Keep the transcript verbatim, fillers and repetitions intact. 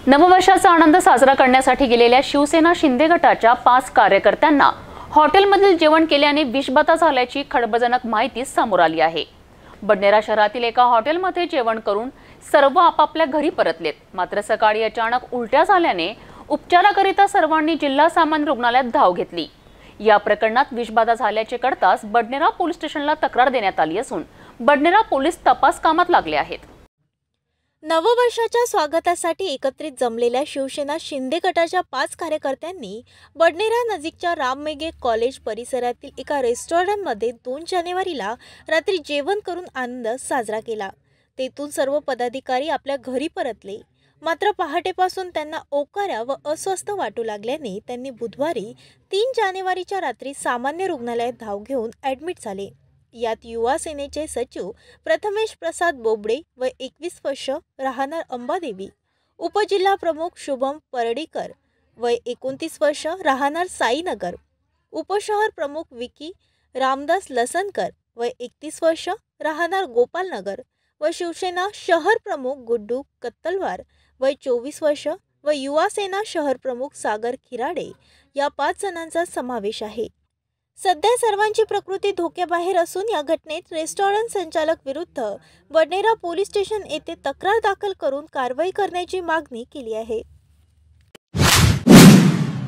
नववर्षाचा आनंद साजरा करण्यासाठी गेलेल्या शिवसेना शिंदे गटाच्या पाच कार्यकर्त्यांना हॉटेलमधील जेवण केल्याने विषबाधा झाल्याची खळबळजनक माहिती समोर आली आहे। बडनेरा शहरातील एका हॉटेलमध्ये जेवण करून सर्व आपापल्या घरी परतलेत। मात्र सकाळी अचानक उलट्या झाल्याने उपचाराकरिता सर्वांनी जिल्हा सामान्य रुग्णालयात धाव घेतली। या प्रकरणात विषबाधा झाल्याचे कळताच बडनेरा पोलीस स्टेशनला तक्रार देण्यात आली असून बडनेरा पोलीस तपास कामात लागले आहेत। नववर्षाच्या स्वागतासाठी एकत्रित जमलेल्या शिवसेना शिंदे गटाच्या पाच कार्यकर्त्यांनी बडनेरा नजीकच्या राममेघे कॉलेज परिसरातील एका रेस्टॉरंटमध्ये दोन जानेवारीला रात्री जेवण करून आनंद साजरा केला। तेथून सर्व पदाधिकारी आपल्या घरी परतले। मात्र पहाटेपासून त्यांना ओकारा व अस्वस्थ वाटू लागल्याने त्यांनी बुधवारी तीन जानेवारीच्या रात्री सामान्य रुग्णालयात धाव घेऊन ॲडमिट झाले। यात युवा सेनेचे सचिव प्रथमेश प्रसाद बोबडे व एकवीस वर्ष राहणार अंबादेवी, उपजिल्हा प्रमुख शुभम परडीकर व एकोणतीस वर्ष राहणार साईनगर, उपशहर प्रमुख विकी रामदास लसनकर व एकतीस वर्ष राहणार गोपालनगर व शिवसेना शहर प्रमुख गुड्डू कत्तलवार व चोवीस वर्ष व युवा सेना शहर प्रमुख सागर खिराडे या पाच जणांचा समावेश आहे। सध्या सर्वांची प्रकृती धोक्याबाहेर असून या घटनेत रेस्टॉरंट संचालक विरुद्ध बडनेरा पोलीस स्टेशन येथे तक्रार दाखल करून कारवाई करण्याची मागणी केली आहे।